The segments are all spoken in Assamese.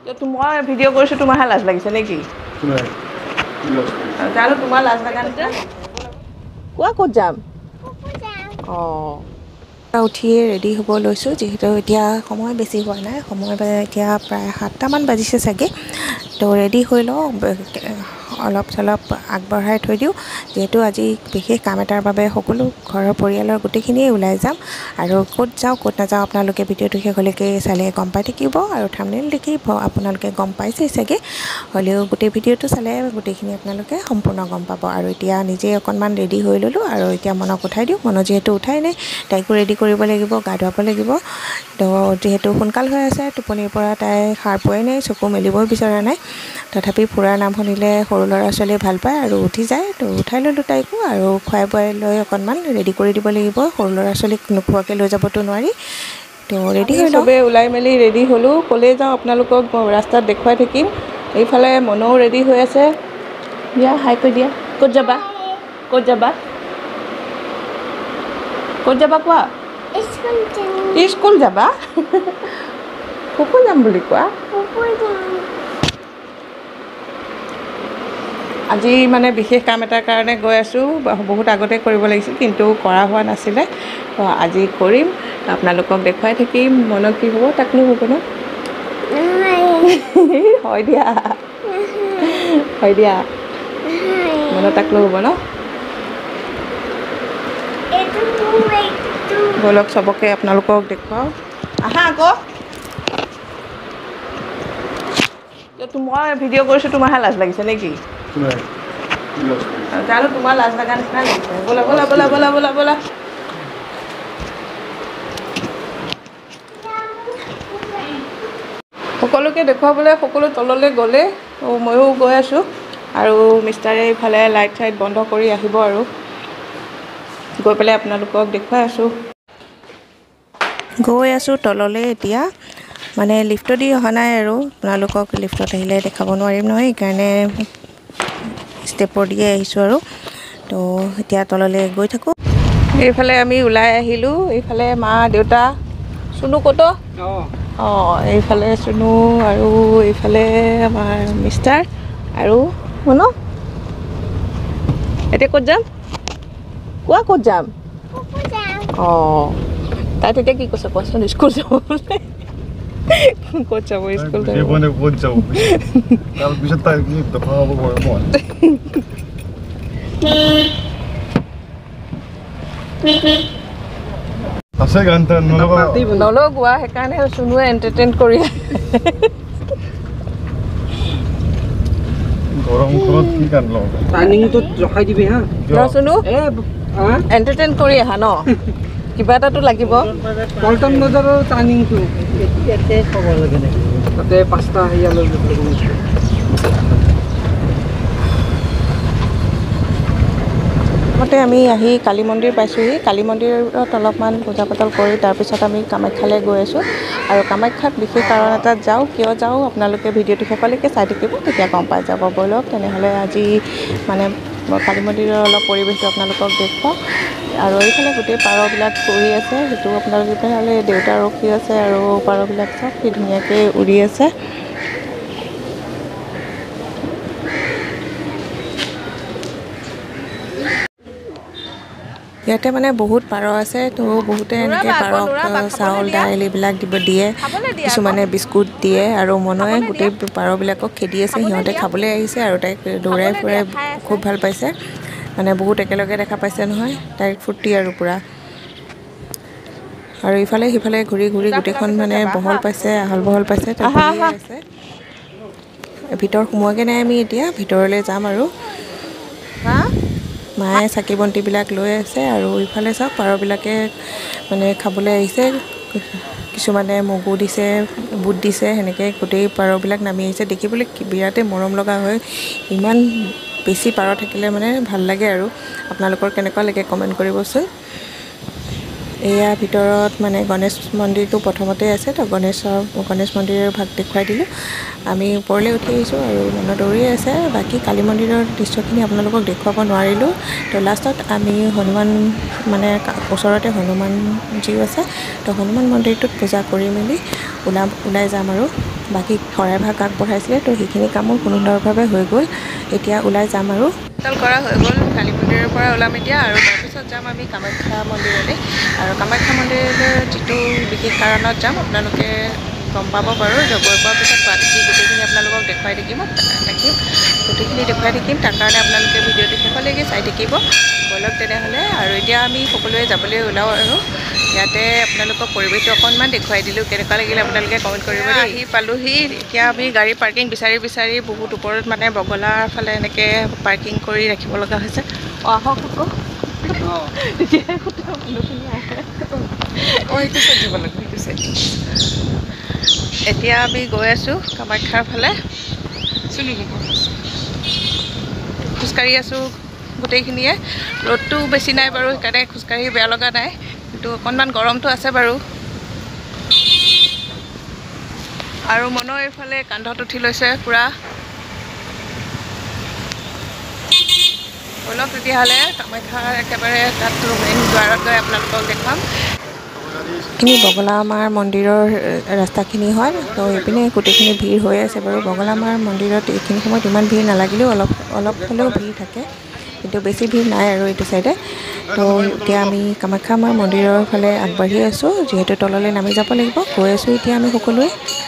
মই ভিডিঅ' কৰিছোঁ তোমাৰহে লাজ লাগিছে নেকি? জানো তোমাৰ লাজ লগা নিচিনা। কোৱা ক'ত যাম? অঁ উঠিয়ে ৰেডি হ'ব লৈছোঁ, যিহেতু এতিয়া সময় বেছি হোৱা নাই, সময় এতিয়া প্ৰায় 7টামান বাজিছে চাগে। তো ৰেডি হৈ লওঁ, অলপ চলপ আগবঢ়াই থৈ দিওঁ, যিহেতু আজি বিশেষ কাম এটাৰ বাবে সকলো ঘৰৰ পৰিয়ালৰ গোটেইখিনিয়ে ওলাই যাম। আৰু ক'ত যাওঁ ক'ত নাযাওঁ আপোনালোকে ভিডিঅ'টো শেষলৈকে চালে গম পাই থাকিব, আৰু থাম্বনেইল দেখি আপোনালোকে গম পাইছেই চাগে। হ'লেও গোটেই ভিডিঅ'টো চালে গোটেইখিনি আপোনালোকে সম্পূৰ্ণ গম পাব। আৰু এতিয়া নিজেই অকণমান ৰেডি হৈ ল'লোঁ, আৰু এতিয়া মনক উঠাই দিওঁ। মনত যিহেতু উঠাই নাই, তাইকো ৰেডি কৰিব লাগিব, গা ধুৱাব লাগিব। তো যিহেতু সোনকাল হৈ আছে, টোপনিৰ পৰা তাই সাৰ পোৱাই নাই, চকু মেলিবই বিচৰা নাই। তথাপি ফুৰাৰ নাম শুনিলে সৰু ল'ৰা ছোৱালীয়ে ভাল পায় আৰু উঠি যায়। তো উঠাই ল'লোঁ তাইকো, আৰু খুৱাই বোৱাই লৈ অকণমান ৰেডি কৰি দিব লাগিব। সৰু ল'ৰা ছোৱালীক নোখোৱাকৈ লৈ যাবতো নোৱাৰি। তো ৰেডি হৈ চবেই ওলাই মেলি ৰেডি হ'লোঁ। ক'লৈ যাওঁ আপোনালোকক ৰাস্তাত দেখুৱাই থাকিম। এইফালে মনও ৰেডি হৈ আছে। দিয়া হাই কৈ দিয়া। ক'ত যাবা? ক'ত যাবা? ক'ত যাবা কোৱা? স্কুল যাবা? ক'ত যাম বুলি কোৱা? আজি মানে বিশেষ কাম এটাৰ কাৰণে গৈ আছোঁ। বহুত আগতে কৰিব লাগিছিল, কিন্তু কৰা হোৱা নাছিলে। তো আজি কৰিম, আপোনালোকক দেখুৱাই থাকিম। মনত কি হ'ব? তাকনো হ'ব ন? হয় দিয়া, হয় দিয়া, মনত তাকলো হ'ব ন? বলক চবকে আপোনালোকক দেখুৱাওঁ। আহা আকৌ। মই ভিডিঅ' কৰিছোঁ তোমাৰহে লাজ লাগিছে নেকি? জানো তোমাৰ লাজ লগা নিচিনা লাগিছে। ব'লা ব'লা ব'লা ব'লা ব'লা ব'লা। সকলোকে দেখুৱাবলৈ সকলো তললৈ গ'লে ময়ো গৈ আছোঁ। আৰু মিষ্টাৰে ইফালে লাইট চাইট বন্ধ কৰি আহিব, আৰু গৈ পেলাই আপোনালোকক দেখুৱাই আছোঁ। গৈ আছোঁ তললৈ এতিয়া, মানে লিফ্টত দি অহা নাই, আৰু আপোনালোকক লিফ্টত আহিলে দেখাব নোৱাৰিম নহয়, সেইকাৰণে ষ্টেপৰ দিয়ে আহিছোঁ। আৰু তো এতিয়া তললৈ গৈ থাকোঁ। এইফালে আমি ওলাই আহিলোঁ। এইফালে মা দেউতা, চুনু ক'ত? অঁ এইফালে চুনু, আৰু এইফালে আমাৰ মিষ্টাৰ আৰু শুনো। এতিয়া ক'ত যাম কোৱা? ক'ত যাম? অঁ তাই তেতিয়া কি কৈছে কোৱাচোন? স্কুল যাব বোলে। ক'ত যাব? স্কুল যাব। ক'ত যাব তাৰপিছত তাই কি দফা হ'ব মই আছে গান নলগোৱা, সেইকাৰণে চুনুৱে এণ্টাৰটেইন কৰি গৰমখনত কি গান লওঁ? টাৰ্ণিংটোত ৰখাই দিবি হা চুনু, এণ্টাৰটেইন কৰি আহা ন, কিবা এটাতো লাগিব। পল্টন বজাৰৰ টাৰ্ণিংটো তাতে 5টা হেৰিয়ালৈ প্ৰথমতে আমি আহি কালী মন্দিৰ পাইছোঁহি। কালী মন্দিৰত অলপমান পূজা পাতল কৰি তাৰপিছত আমি কামাখ্যালৈ গৈ আছোঁ। আৰু কামাখ্যাত বিশেষ কাৰণ এটাত যাওঁ, কিয় যাওঁ আপোনালোকে ভিডিঅ'টো শেষলৈকে চাই থাকিব, তেতিয়া গম পাই যাব। ব'লক তেনেহ'লে আজি মানে কালী মন্দিৰৰ অলপ পৰিৱেশটো আপোনালোকক দেখুৱাওঁ। আৰু এইফালে গোটেই পাৰবিলাক উৰি আছে, সেইটো আপোনালোকে তেনেহ'লে দেউতা ৰখি আছে, আৰু পাৰবিলাক চাওক কি ধুনীয়াকৈ উৰি আছে। ইয়াতে মানে বহুত পাৰ আছে, তো বহুতে এনেকৈ পাৰক চাউল দাইল এইবিলাক দিয়ে, কিছুমানে বিস্কুট দিয়ে, আৰু মনয়ে গোটেই পাৰবিলাকক খেদি আছে। সিহঁতে খাবলৈ আহিছে, আৰু তাইক দৌৰাই ফুৰাই খুব ভাল পাইছে। মানে বহুত একেলগে দেখা পাইছে নহয়, তাইৰ ফূৰ্তি আৰু পূৰা। আৰু ইফালে সিফালে ঘূৰি ঘূৰি গোটেইখন মানে বহল পাইছে, আহল বহল পাইছে, আছে। ভিতৰ সোমোৱাগৈ নাই আমি, এতিয়া ভিতৰলৈ যাম। আৰু মায়ে চাকি বন্তিবিলাক লৈ আছে, আৰু ইফালে চাওক পাৰবিলাকে মানে খাবলৈ আহিছে। কিছুমানে মগু দিছে, বুট দিছে, সেনেকৈ গোটেই পাৰবিলাক নামি আহিছে। দেখিবলৈ বিৰাটেই মৰম লগা হয়। ইমান বেছি পাৰ থাকিলে মানে ভাল লাগে। আৰু আপোনালোকৰ কেনেকুৱা লাগে কমেণ্ট কৰিবচোন। এয়া ভিতৰত মানে গণেশ মন্দিৰটো প্ৰথমতে আছে, তো গণেশ মন্দিৰৰ ভাগ দেখুৱাই দিলোঁ। আমি ওপৰলৈ উঠি আহিছোঁ, আৰু মনত দৌৰি আছে। বাকী কালী মন্দিৰৰ দৃশ্যখিনি আপোনালোকক দেখুৱাব নোৱাৰিলোঁ। তো লাষ্টত আমি হনুমান মানে ওচৰতে হনুমানজিও আছে, তো হনুমান মন্দিৰটোত পূজা কৰি মেলি ওলাই যাম। আৰু বাকী শৰাইভাগ আগবঢ়াইছিলে। তো সেইখিনি কামো সুন্দৰভাৱে হৈ গ'ল। এতিয়া ওলাই যাম আৰু কৰা হৈ গ'ল। কালী মন্দিৰৰ পৰা ওলাম এতিয়া আৰু তাৰপিছত যাম আমি কামাখ্যা মন্দিৰলৈ। আৰু কামাখ্যা মন্দিৰলৈ যিটো বিশেষ কাৰণত যাম আপোনালোকে গম পাব বাৰু। গৈ পোৱাৰ পিছত গোটেইখিনি আপোনালোকক দেখুৱাই থাকিম গোটেইখিনি দেখুৱাই থাকিম। তাৰ কাৰণে আপোনালোকে ভিডিঅ'টো শেষলৈকে চাই থাকিব। বলক তেনেহ'লে আৰু এতিয়া আমি সকলোৱে যাবলৈ ওলাওঁ আৰু ইয়াতে আপোনালোকক পৰিৱেশটো অকণমান দেখুৱাই দিলোঁ। কেনেকুৱা লাগিলে আপোনালোকে কমেণ্ট কৰিব। আহি পালোহি। এতিয়া আমি গাড়ী পাৰ্কিং বিচাৰি বহুত ওপৰত মানে বগলাৰ ফালে এনেকৈ পাৰ্কিং কৰি ৰাখিব লগা হৈছে। আহক আকৌ তেতিয়াহে মানুহখিনি আহে। এইটো চাই দিব লাগিব, সেইটো চাই। এতিয়া আমি গৈ আছোঁ কামাখ্যাৰ ফালে। খোজকাঢ়ি আছোঁ গোটেইখিনিয়ে। ৰ'দটো বেছি নাই বাৰু, সেইকাৰণে খোজকাঢ়ি বেয়া লগা নাই, কিন্তু অকণমান গৰমটো আছে বাৰু। আৰু মনৰ এইফালে কান্ধত উঠি লৈছে পূৰা। বলক তেতিয়াহ'লে কামাখ্যাৰ একেবাৰে তাত মেইন দুৱাৰত গৈ আপোনালোকক দেখুৱাম। এইখিনি বগলামাৰ মন্দিৰৰ ৰাস্তাখিনি হয়। তো এইপিনে গোটেইখিনি ভিৰ হৈ আছে বাৰু। বগলামাৰ মন্দিৰত এইখিনি সময়ত ইমান ভিৰ নালাগিলেও অলপ হ'লেও ভিৰ থাকে, কিন্তু বেছি ভিৰ নাই আৰু এইটো চাইডে। তো এতিয়া আমি কামাখ্যা মাৰ মন্দিৰৰ ফালে আগবাঢ়ি আছোঁ, যিহেতু তললৈ নামি যাব লাগিব। গৈ আছোঁ এতিয়া আমি সকলোৱে।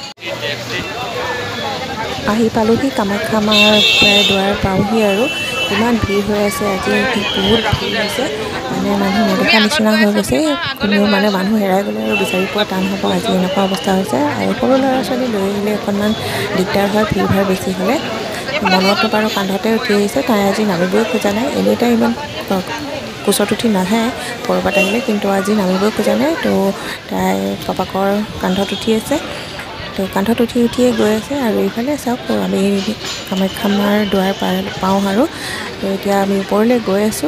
আহি পালোহি কামাখ্যা মাৰ প্ৰায় দুৱাৰ পাওঁহি আৰু ইমান ভিৰ হৈ আছে আজি। বহুত ভিৰ হৈছে, মানে মানুহ নেদেখা নিচিনা হৈ গৈছে। কোনেও মানে মানুহ হেৰাই গ'লে আৰু বিচাৰি পোৱা টান হ'ব। আজি এনেকুৱা অৱস্থা হৈছে। আৰু সৰু ল'ৰা ছোৱালী লৈ আহিলে অকণমান দিগদাৰ হয়, ভিৰ ভাৰ বেছি হ'লে। মনতো বাৰু কান্ধতে উঠি আহিছে, তাই আজি নামিবই খোজা নাই। এনেই তাই ইমান কোচত উঠি নাহে ক'ৰবাত আহিলে, কিন্তু আজি নামিবই খোজা নাই। তো তাই পাপাকৰ কান্ধত উঠি আছে। তো কান্ধত উঠিয়ে গৈ আছে। আৰু এইফালে চাওক, আমি কামাখ্যা মাৰ দুৱাৰ পাওঁ আৰু। তো এতিয়া আমি ওপৰলৈ গৈ আছোঁ।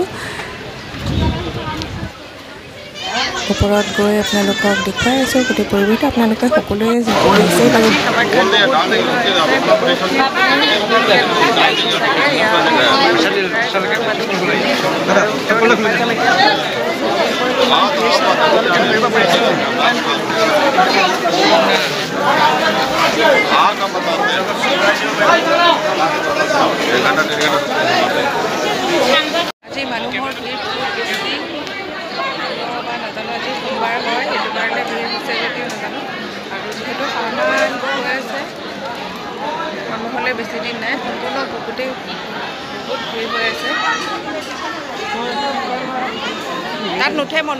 ওপৰত গৈ আপোনালোকক দেখুৱাই আছোঁ গোটেই পৰিৱেশটো। আপোনালোকে সকলোৱে আহিছেই বাৰু। আজি মানুহৰ ভিৰ বহুত বেছি। নাজানো আজি সোমবাৰ হয়, সেইটো কাৰণে ভিৰ হৈছে যদিও নাজানো। আৰু যিহেতু শাওণ হৈ আছে, মানুহলৈ বেছি দিন নাই। সম্পূৰ্ণ গোটেই বহুত ভিৰ হৈ আছে। তাত নুঠে মন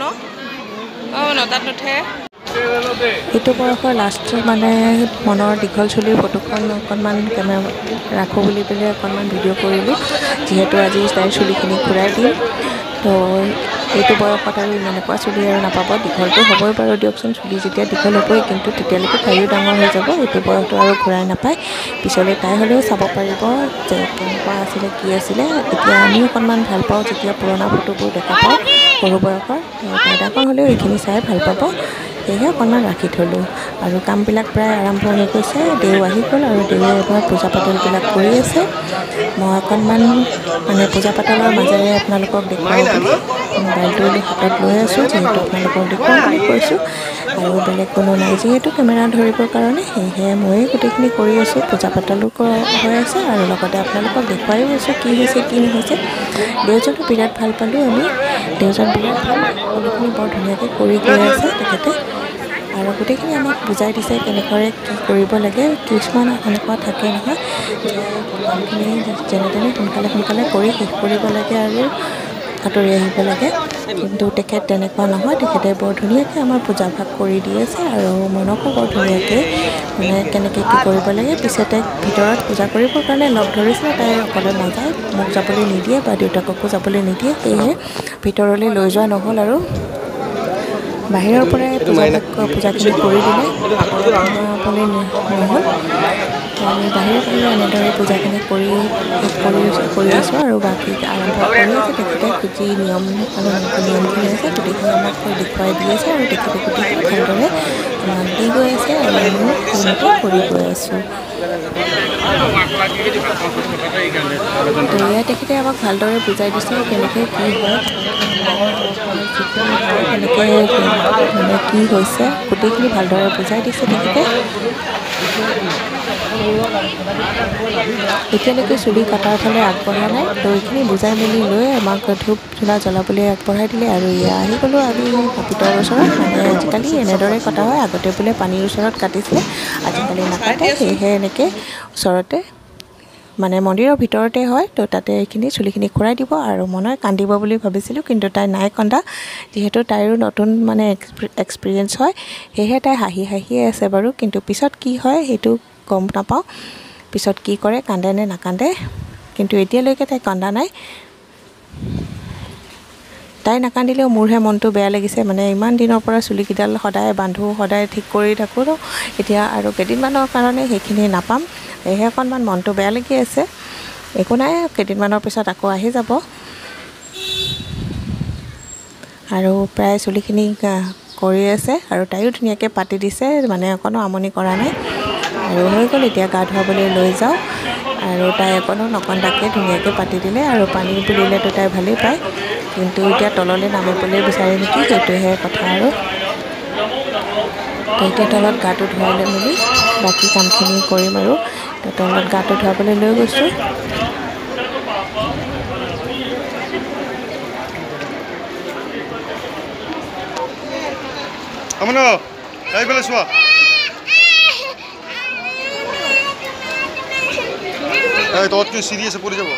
তাত নুঠে। এইটো বয়সৰ লাষ্ট মানে মনৰ দীঘল চুলিৰ ফটোখন অকণমান কেমেৰা ৰাখোঁ বুলি পেলাই অকণমান ভিডিঅ' কৰিলোঁ, যিহেতু আজি তাইৰ চুলিখিনি ঘূৰাই দিম। তো এইটো বয়সত আৰু এনেকুৱা চুলি আৰু নাপাব। দীঘলটো হ'বই বাৰু দিয়কচোন, চুলি যেতিয়া দীঘল হ'বই, কিন্তু তেতিয়ালৈকে তাইও ডাঙৰ হৈ যাব। এইটো বয়সটো আৰু ঘূৰাই নাপায়। পিছলৈ তাই হ'লেও চাব পাৰিব যে কেনেকুৱা আছিলে, কি আছিলে। এতিয়া আমি অকণমান ভাল পাওঁ যেতিয়া পুৰণা ফটোবোৰ দেখা পাওঁ সৰু বয়সৰ। তাই ডাঙৰ হ'লেও এইখিনি চাই ভাল পাব, সেয়েহে অকণমান ৰাখি থ'লোঁ। আৰু কামবিলাক প্ৰায় আৰম্ভ হৈ গৈছে। দেও আহি গ'ল আৰু দেৱে এবাৰ পূজা পাতলবিলাক কৰি আছে। মই অকণমান মানে পূজা পাতলৰ মাজেৰে আপোনালোকক দেখুৱাওঁ বুলি মোবাইলটো হাতত লৈ আছোঁ, যিহেতু আপোনালোকক দেখুৱাওঁ বুলি কৈছোঁ। আৰু বেলেগ কোনো নাই যিহেতু কেমেৰা ধৰিবৰ কাৰণে, সেয়েহে ময়ে গোটেইখিনি কৰি আছোঁ। পূজা পাতলো হৈ আছে আৰু লগতে আপোনালোকক দেখুৱাইও আছোঁ কি হৈছে কি নহৈছে। দেওজনো বিৰাট ভাল পালোঁ আমি। দেওজন বিৰাট ভাল, সকলোখিনি বৰ ধুনীয়াকৈ কৰি গৈ আছে তেখেতে। আৰু গোটেইখিনি আমাক বুজাই দিছে কেনেদৰে কি কৰিব লাগে। কিছুমান এনেকুৱা থাকে নহয় যে কামখিনি যেনে তেনে সোনকালে কৰি শেষ কৰিব লাগে আৰু আঁতৰি আহিব লাগে, কিন্তু তেখেত তেনেকুৱা নহয়। তেখেতে বৰ ধুনীয়াকৈ আমাৰ পূজা ভাগ কৰি দি আছে আৰু মনকো বৰ ধুনীয়াকৈ মানে কেনেকৈ কি কৰিব লাগে। পিছে তাইক ভিতৰত পূজা কৰিবৰ কাৰণে লগ ধৰিছিলে, তাই অকলে নাযায়, মোক যাবলৈ নিদিয়ে বা দেউতাককো যাবলৈ নিদিয়ে, সেয়েহে ভিতৰলৈ লৈ যোৱা নহ'ল আৰু বাহিৰৰ পৰাই পূজাখিনি কৰি দিলে, সোমাবলৈ নহ'ল। আমি বাহিৰে এনেদৰে পূজাখিনি কৰি আছোঁ আৰু বাকী আৰম্ভ কৰি আছে তেখেতে। যি নিয়মখিনি আছে গোটেইখিনি আমাক দেখুৱাই দি আছে আৰু তেখেতে গোটেইখিনি ভালদৰে আমাক দি গৈ আছে আৰু আমিও সেইমতে কৰি গৈ আছোঁ। তো এয়া তেখেতে আমাক ভালদৰে বুজাই দিছে কেনেকৈ কি হয়। মানে কি হৈছে গোটেইখিনি ভালদৰে বুজাই দিছে তেখেতে। এতিয়ালৈকে চুলি কটাৰ ফালে আগবঢ়া নাই, তো এইখিনি বুজাই মেলি লৈ আমাক ধূপ ধূনা জ্বলাবলৈ আগবঢ়াই দিলে। আৰু এয়া আহি গ'লোঁ আমি পিতৰ ওচৰত। মানে আজিকালি এনেদৰে কটা হয়, আগতে বোলে পানীৰ ওচৰত কাটিছিলে, আজিকালি নাকাটে। সেয়েহে এনেকৈ ওচৰতে মানে মন্দিৰৰ ভিতৰতে হয়, তো তাতে এইখিনি চুলিখিনি খুৰাই দিব। আৰু মনই কান্দিব বুলি ভাবিছিলোঁ, কিন্তু তাই নাই কন্দা। যিহেতু তাইৰো নতুন মানে এক্সপিৰিয়েঞ্চ হয়, সেয়েহে তাই হাঁহি হাঁহিয়ে আছে বাৰু। কিন্তু পিছত কি হয় সেইটো গম নাপাওঁ, পিছত কি কৰে, কান্দে নে নাকান্দে। কিন্তু এতিয়ালৈকে তাই কন্দা নাই। তাই নাকান্দিলেও মোৰহে মনটো বেয়া লাগিছে। মানে ইমান দিনৰ পৰা চুলিকেইডাল সদায় বান্ধোঁ, সদায় ঠিক কৰি থাকোঁ, এতিয়া আৰু কেইদিনমানৰ কাৰণে সেইখিনি নাপাম, সেয়েহে অকণমান মনটো বেয়া লাগি আছে। একো নাই, কেইদিনমানৰ পিছত আকৌ আহি যাব। আৰু প্ৰায় চুলিখিনি কৰি আছে, আৰু তাইও ধুনীয়াকৈ পাতি দিছে, মানে অকণো আমনি কৰা নাই। আৰু হৈ গ'ল, এতিয়া গা ধুৱাবলৈ লৈ যাওঁ। আৰু তাই অকণো নকন্দাকৈ ধুনীয়াকৈ পাতি দিলে। আৰু পানী বুলিলেতো তাই ভালেই পায়, কিন্তু এতিয়া তললৈ নামিবলৈ বিচাৰে নেকি, সেইটোহে কথা। আৰু তো এতিয়া তলত গাটো ধুৱাই লৈ মেলি বাকী কামখিনি কৰিম। আৰু তো তলত গাটো ধুৱাবলৈ লৈ গৈছোঁ। তোতকৈ চিৰিয়াছে পৰি যাব।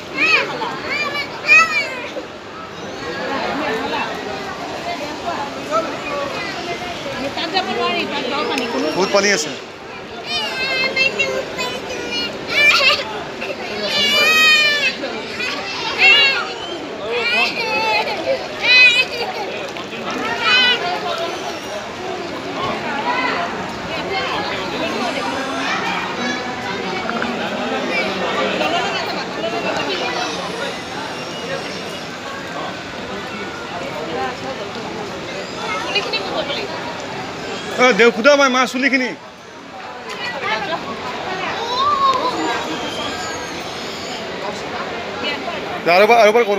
বহুত পানী আছে। দেউ খুদা মই মা চুলিখিনি আৰু এবাৰ কৰোঁ।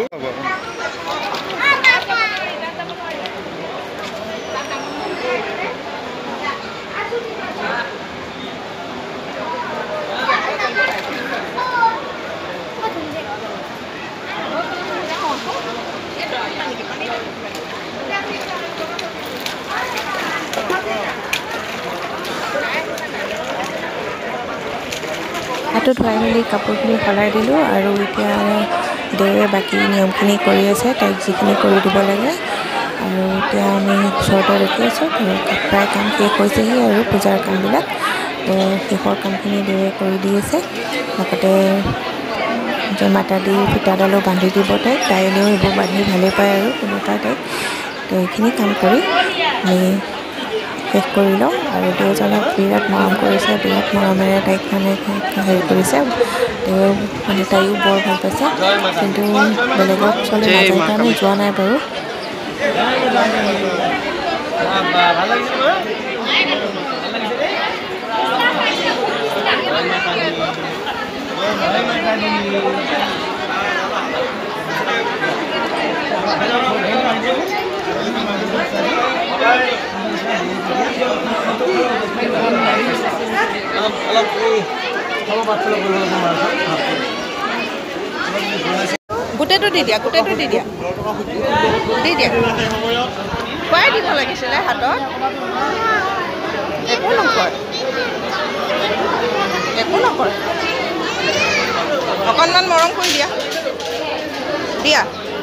হাতটো ধুৱাই মেলি কাপোৰখিনি সলাই দিলোঁ। আৰু এতিয়া দেৱে বাকী নিয়মখিনি কৰি আছে, তাইক যিখিনি কৰি দিব লাগে। আৰু এতিয়া আমি ওচৰতে ৰখি আছোঁ। প্ৰায় কাম শেষ হৈছেহি, আৰু পূজাৰ কামবিলাক। তো শেষৰ কামখিনি দেৱে কৰি দি আছে। লগতে মাতা দি ফিটাডালো বান্ধি দিব তাইক। তাই এনেও এইবোৰ বান্ধি ভালেই পায়, আৰু কোনোবাই তাইক। তো এইখিনি কাম কৰি আমি শেষ কৰি লওঁ। আৰু দেউজনক বিৰাট মৰম কৰিছে, বিৰাট মৰমেৰে তাইক মানে হেৰি কৰিছে। তেওঁ মানে তাইও বৰ ভাল পাইছে, কিন্তু বেলেগৰ ওচৰলৈ নাযায় কাৰণে যোৱা নাই বাৰু। গোটেইটো দি দিয়া, গোটেইটো দি দিয়া, দি দিয়া। খুৱাই দিব লাগিছিলে হাতত। একো নকয়, একো নকয়। অকণমান মৰম কৰি দিয়া, দিয়া।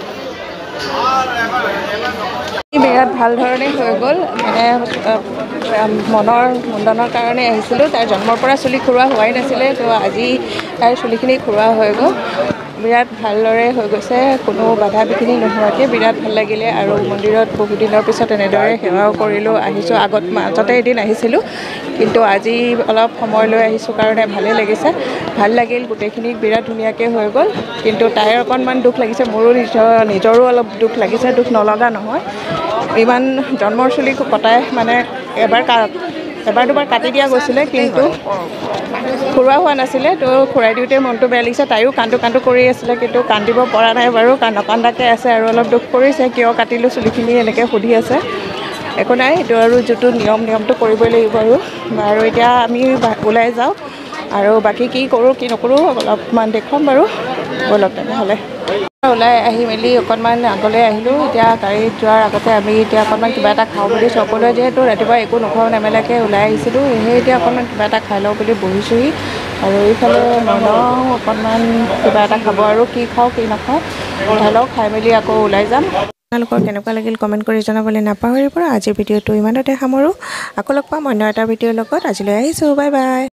বিৰাট ভাল ধৰণে হৈ গ'ল। মানে মনৰ মুণ্ডনৰ কাৰণে আহিছিলোঁ। তাইৰ জন্মৰ পৰা চুলি খুৰোৱা হোৱাই নাছিলে, তো আজি তাইৰ চুলিখিনি খুৰোৱা হৈ গ'ল। বিৰাট ভালদৰে হৈ গৈছে, কোনো বাধা বিঘিনি নোহোৱাকৈ বিৰাট ভাল লাগিলে। আৰু মন্দিৰত বহুদিনৰ পিছত এনেদৰে সেৱাও কৰিলোঁ, আহিছোঁ। মাজতে এদিন আহিছিলোঁ, কিন্তু আজি অলপ সময় লৈ আহিছোঁ কাৰণে ভালেই লাগিছে, ভাল লাগিল। গোটেইখিনি বিৰাট ধুনীয়াকৈ হৈ গ'ল। কিন্তু তাইৰ অকণমান দুখ লাগিছে, মোৰো নিজৰো অলপ দুখ লাগিছে। দুখ নলগা নহয়, ইমান জন্মৰ চুলি কটাই মানে এবাৰ এবাৰ দুবাৰ কাটি দিয়া গৈছিলে কিন্তু খুৰুৱা হোৱা নাছিলে তো খুৰাই দিওঁতে মনটো বেয়া লাগিছে তাইও কান্দো কৰি আছিলে কিন্তু কান্দিব পৰা নাই বাৰু নকান্দাকৈ আছে আৰু অলপ দুখ কৰিছে কিয় কাটিলোঁ চুলিখিনি এনেকৈ সুধি আছে একো নাই এইটো আৰু যিটো নিয়মটো কৰিবই লাগিব আৰু এতিয়া আমি ওলাই যাওঁ আৰু বাকী কি কৰোঁ কি নকৰোঁ অলপমান দেখুৱাম বাৰু ব'লক তেনেহ'লে ওলাই আহি মেলি অকণমান আগলৈ আহিলোঁ এতিয়া গাড়ীত যোৱাৰ আগতে আমি এতিয়া অকণমান কিবা এটা খাওঁ বুলি সকলোৱে যিহেতু ৰাতিপুৱা একো নোখোৱাও নেমেলাকৈ ওলাই আহিছিলোঁ সেই এতিয়া অকণমান কিবা এটা খাই লওঁ বুলি বহিছোঁহি আৰু এইফালে মইনাও অকণমান কিবা এটা খাব আৰু কি খাওঁ কি নাখাওঁ খাই লওঁ খাই মেলি আকৌ ওলাই যাম আপোনালোকৰ কেনেকুৱা লাগিল কমেণ্ট কৰি জনাবলৈ নাপাহৰিব আজিৰ ভিডিঅ'টো ইমানতে সামৰোঁ আকৌ লগ পাম অন্য এটা ভিডিঅ'ৰ লগত আজিলৈ আহিছোঁ বাই বাই